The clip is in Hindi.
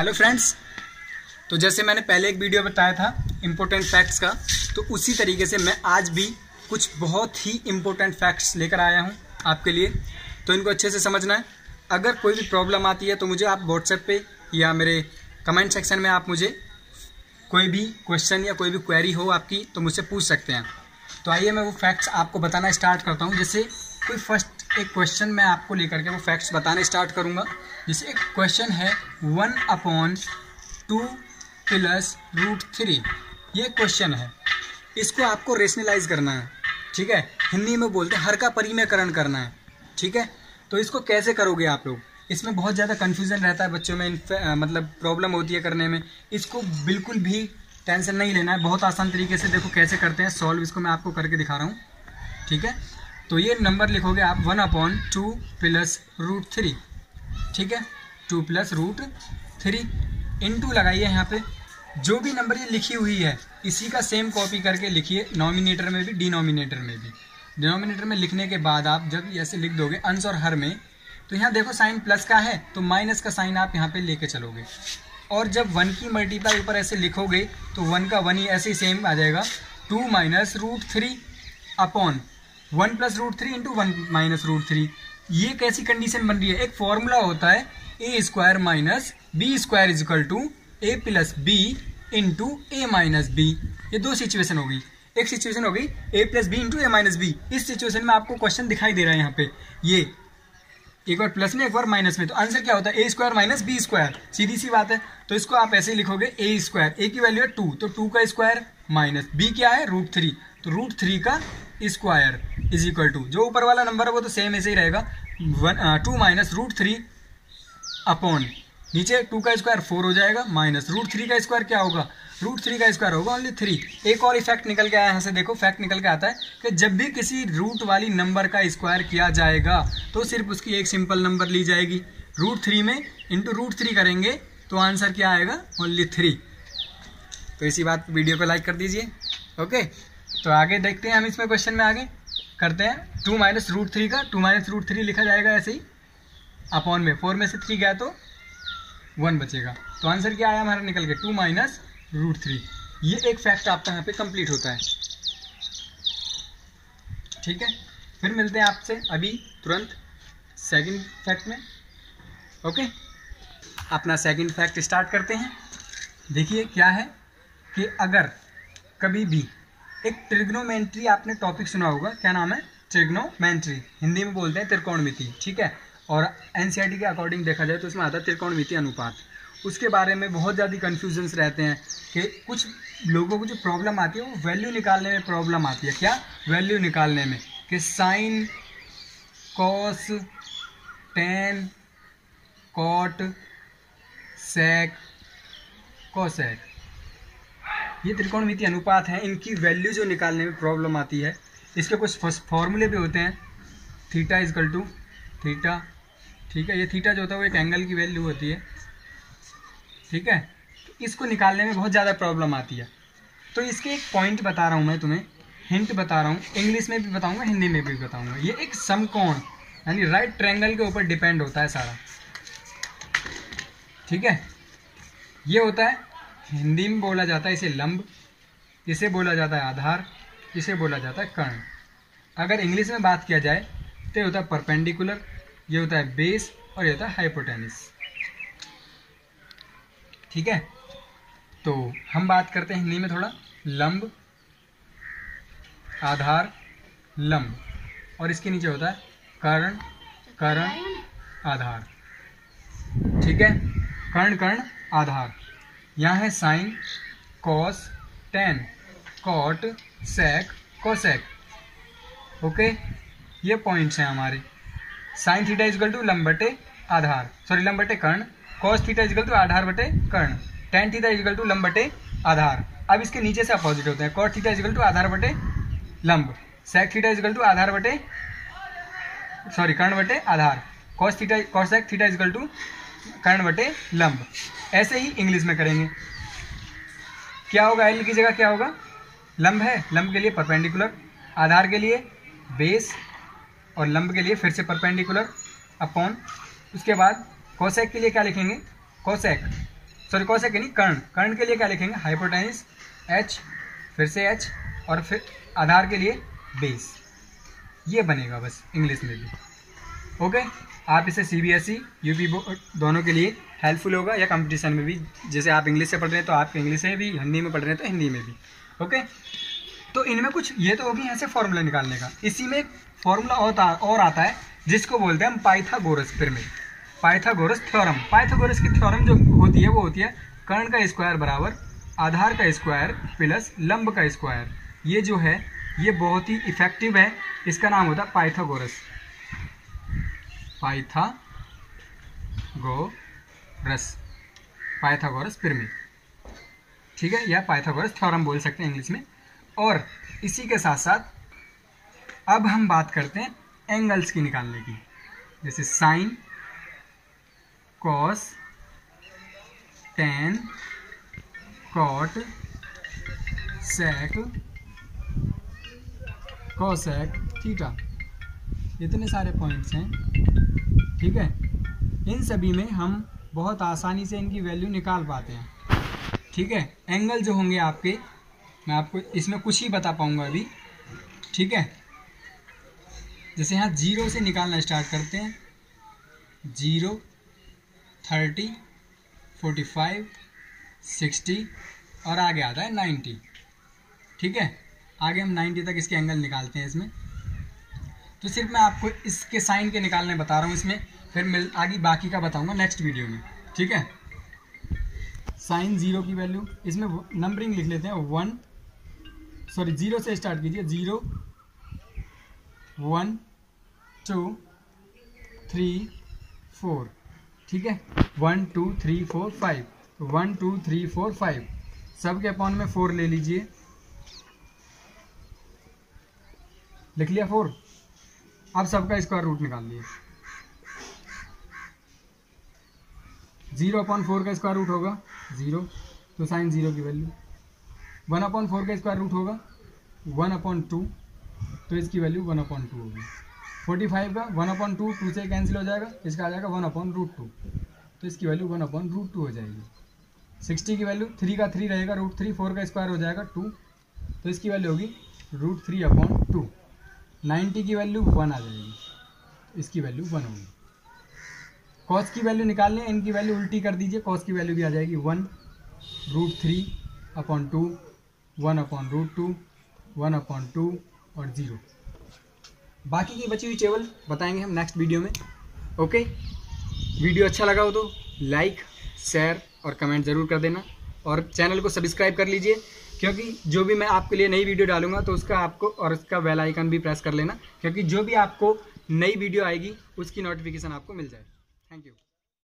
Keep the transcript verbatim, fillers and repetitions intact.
हेलो फ्रेंड्स, तो जैसे मैंने पहले एक वीडियो बताया था इम्पोर्टेंट फैक्ट्स का, तो उसी तरीके से मैं आज भी कुछ बहुत ही इम्पोर्टेंट फैक्ट्स लेकर आया हूँ आपके लिए। तो इनको अच्छे से समझना है। अगर कोई भी प्रॉब्लम आती है तो मुझे आप व्हाट्सएप पे या मेरे कमेंट सेक्शन में आप मुझे कोई भी क्वेश्चन या कोई भी क्वेरी हो आपकी तो मुझसे पूछ सकते हैं। तो आइए मैं वो फैक्ट्स आपको बताना स्टार्ट करता हूँ। जैसे कोई फर्स्ट एक क्वेश्चन मैं आपको लेकर के वो फैक्ट्स बताने स्टार्ट करूँगा। जैसे एक क्वेश्चन है one upon two plus root three, ये क्वेश्चन है। इसको आपको रेशनलाइज करना है, ठीक है। हिंदी में बोलते हैं हर का परिमेयकरण करना है, ठीक है। तो इसको कैसे करोगे आप लोग, इसमें बहुत ज़्यादा कन्फ्यूज़न रहता है बच्चों में, मतलब प्रॉब्लम होती है करने में। इसको बिल्कुल भी टेंशन नहीं लेना है, बहुत आसान तरीके से देखो कैसे करते हैं सॉल्व। इसको मैं आपको करके दिखा रहा हूँ, ठीक है। तो ये नंबर लिखोगे आप one upon two plus root three, ठीक है। Two plus root three into लगाइए यहाँ पे। जो भी नंबर ये लिखी हुई है इसी का सेम कॉपी करके लिखिए, नॉमिनेटर में भी डिनोमिनेटर में भी। डिनोमिनेटर में लिखने के बाद आप जब ऐसे लिख दोगे अंश और हर में, तो यहाँ देखो साइन प्लस का है तो माइनस का साइन आप यहाँ पे लेके चलोगे। और जब वन की मल्टीप्लाई ऊपर ऐसे लिखोगे तो वन का वन ही ऐसे ही सेम आ जाएगा। Two minus root three upon one plus root three into one minus root three. ये कैसी कंडीशन बन रही है, एक फॉर्मूला होता है A square minus B square is equal to A plus B into A minus B. ये दो सिचुएशन होगी। एक सिचुएशन होगी A plus B into A minus B. इस सिचुएशन में आपको क्वेश्चन दिखाई दे रहा है यहाँ पे, ये एक बार प्लस में एक बार माइनस में, तो आंसर क्या होता है A square minus B square, सीधी सी बात है। तो इसको आप ऐसे ही लिखोगे ए स्क्वायर, ए की वैल्यू है टू, तो टू का स्क्वायर माइनस बी क्या है रूट थ्री, तो रूट थ्री का स्क्वायर इज इक्वल टू, जो ऊपर वाला नंबर है वो तो सेम ऐसे ही रहेगा, one two minus root three upon नीचे टू का स्क्वायर फोर हो जाएगा, माइनस रूट थ्री का स्क्वायर क्या होगा, रूट थ्री का स्क्वायर होगा ओनली थ्री। एक और इफेक्ट निकल के आया यहाँ से, देखो फैक्ट निकल के आता है कि जब भी किसी रूट वाली नंबर का स्क्वायर किया जाएगा तो सिर्फ उसकी एक सिंपल नंबर ली जाएगी। रूट थ्री में इंटू रूट थ्री करेंगे तो आंसर क्या आएगा, ओनली थ्री। तो इसी बात पर वीडियो को लाइक कर दीजिए, ओके। तो आगे देखते हैं हम इसमें, क्वेश्चन में आगे करते हैं। टू माइनस रूट थ्री का टू माइनस रूट थ्री लिखा जाएगा ऐसे ही, अपॉन में फोर में से थ्री गया तो वन बचेगा। तो आंसर क्या आया हमारा निकल के, टू माइनस रूट थ्री। ये एक फैक्ट आपका यहाँ पे कंप्लीट होता है, ठीक है। फिर मिलते हैं आपसे अभी तुरंत सेकंड फैक्ट में, ओके। अपना सेकंड फैक्ट स्टार्ट करते हैं। देखिए क्या है कि अगर कभी भी एक ट्रिग्नोमेट्री, आपने टॉपिक सुना होगा, क्या नाम है, ट्रिग्नोमेट्री, हिंदी में बोलते हैं त्रिकोणमिति, ठीक है। और एनसीईआरटी के अकॉर्डिंग देखा जाए तो उसमें आता है त्रिकोणमिति अनुपात। उसके बारे में बहुत ज़्यादा कन्फ्यूजन्स रहते हैं कि कुछ लोगों को जो प्रॉब्लम आती है वो वैल्यू निकालने में प्रॉब्लम आती है। क्या वैल्यू निकालने में, कि sine cos tan cot sec cosec, ये त्रिकोणमिति अनुपात हैं, इनकी वैल्यू जो निकालने में प्रॉब्लम आती है। इसके कुछ फॉर्मूले भी होते हैं, थीटा इजकल टू थीटा, ठीक है। ये थीटा जो होता है वो एक एंगल की वैल्यू होती है, ठीक है। तो इसको निकालने में बहुत ज़्यादा प्रॉब्लम आती है। तो इसके एक पॉइंट बता रहा हूँ मैं तुम्हें, हिंट बता रहा हूँ, इंग्लिश में भी बताऊँगा हिंदी में भी बताऊँगा। ये एक समकोण यानी राइट ट्रायंगल के ऊपर डिपेंड होता है सारा, ठीक है। ये होता है, हिंदी में बोला जाता है इसे लंब, इसे बोला जाता है आधार, इसे बोला जाता है कर्ण। अगर इंग्लिश में बात किया जाए तो ये होता है परपेंडिकुलर, ये होता है बेस, और ये होता है हाइपोटेनिस, ठीक है। तो हम बात करते हैं हिंदी में थोड़ा, लंब आधार लंब, और इसके नीचे होता है कर्ण कर्ण आधार, ठीक है। कर्ण कर्ण आधार, यहाँ है sine cos tan cot sec cosec, okay. ये पॉइंट्स हैं हमारे। साइन थीटा इजकल टू लंब बटे आधार, सॉरी लंब बटे कर्ण, कॉस थीटा इजकल टू आधार बटे कर्ण, टेन थीटा इजकल टू लंब बटे आधार। अब इसके नीचे से अपोजिट होते हैं, कॉट थीटा इजकल टू आधार बटे लंब, सेक थीटा इजकल टू आधार बटे सॉरी कर्ण बटे आधार, cos theta cosec theta is equal to कर्ण बटे लंब। ऐसे ही इंग्लिश में करेंगे। क्या होगा, एल की जगह क्या होगा, लंब है, लंब के लिए परपेंडिकुलर, आधार के लिए बेस, और लंब के लिए फिर से परपेंडिकुलर अपॉन, उसके बाद कोसेक के लिए क्या लिखेंगे, कोसेक सॉरी कोसेक नहीं, कर्ण। कर्ण के लिए क्या लिखेंगे, हाइपोटेन्यूज एच, फिर से एच, और फिर आधार के लिए बेस। ये बनेगा बस इंग्लिश में भी। ओके, आप इसे सीबीएसई यूपी बोर्ड दोनों के लिए हेल्पफुल होगा, या कंपटीशन में भी, जैसे आप इंग्लिश से पढ़ रहे हैं तो आप इंग्लिश से भी, हिंदी में पढ़ रहे हैं तो हिंदी में भी। ओके, तो इनमें कुछ ये तो होगी यहाँ से फॉर्मूला निकालने का। इसी में एक फॉर्मूला और आता है जिसको बोलते हैं हम Pythagoras pyramid, Pythagoras theorem. Pythagoras की थ्योरम जो होती है वो होती है कर्ण का स्क्वायर बराबर आधार का स्क्वायर प्लस लंब का स्क्वायर। ये जो है ये बहुत ही इफेक्टिव है, इसका नाम होता है पाइथागोरस, पाइथागोरस, पाइथागोरस पिरामिड, ठीक है, या पाइथागोरस थ्योरम बोल सकते हैं इंग्लिश में। और इसी के साथ साथ अब हम बात करते हैं एंगल्स की निकालने की, जैसे sine, cos, tan, cot, sec, cosec, theta, इतने सारे पॉइंट्स हैं, ठीक है। इन सभी में हम बहुत आसानी से इनकी वैल्यू निकाल पाते हैं, ठीक है। एंगल जो होंगे आपके, मैं आपको इसमें कुछ ही बता पाऊंगा अभी, ठीक है। जैसे यहाँ जीरो से निकालना स्टार्ट करते हैं, zero, thirty, forty five, sixty और आगे आता है नाइन्टी, ठीक है। आगे हम नाइन्टी तक इसके एंगल निकालते हैं इसमें। तो सिर्फ मैं आपको इसके साइन के निकालने बता रहा हूँ इसमें, फिर मिल आगे बाकी का बताऊँगा नेक्स्ट वीडियो में, ठीक है। साइन जीरो की वैल्यू, इसमें नंबरिंग लिख लेते हैं, वन सॉरी जीरो से स्टार्ट कीजिए, zero, one, two, three, four, ठीक है, one, two, three, four, five, one, two, three, four, five, सब के अपॉन में फोर ले लीजिए, लिख लिया फोर। अब सबका स्क्वायर रूट निकाल लिए, जीरो अपॉन फोर का स्क्वायर रूट होगा जीरो, तो साइन जीरो की वैल्यू, वन अपॉन फोर का स्क्वायर रूट होगा वन अपॉन टू, तो इसकी वैल्यू वन अपॉन टू होगी। फोर्टी फाइव का वन अपॉन टू, टू से कैंसिल हो जाएगा, इसका आ जाएगा वन अपॉन रूट टू, तो इसकी value one upon root two हो जाएगी। सिक्सटी की वैल्यू, थ्री का थ्री रहेगा रूट थ्री, फोर का स्क्वायर हो जाएगा टू, तो इसकी वैल्यू होगी root three upon two. Ninety की वैल्यू वन आ जाएगी, इसकी वैल्यू वन होगी। कॉस की वैल्यू निकालनी है, इनकी वैल्यू उल्टी कर दीजिए, कॉस की वैल्यू भी आ जाएगी one root three upon two, one upon root two, one upon two और ज़ीरो। बाकी की बची हुई टेबल बताएंगे हम नेक्स्ट वीडियो में। ओके, वीडियो अच्छा लगा हो तो लाइक, शेयर और कमेंट ज़रूर कर देना, और चैनल को सब्सक्राइब कर लीजिए, क्योंकि जो भी मैं आपके लिए नई वीडियो डालूंगा तो उसका आपको, और उसका बेल आइकन भी प्रेस कर लेना, क्योंकि जो भी आपको नई वीडियो आएगी उसकी नोटिफिकेशन आपको मिल जाए। Thank you.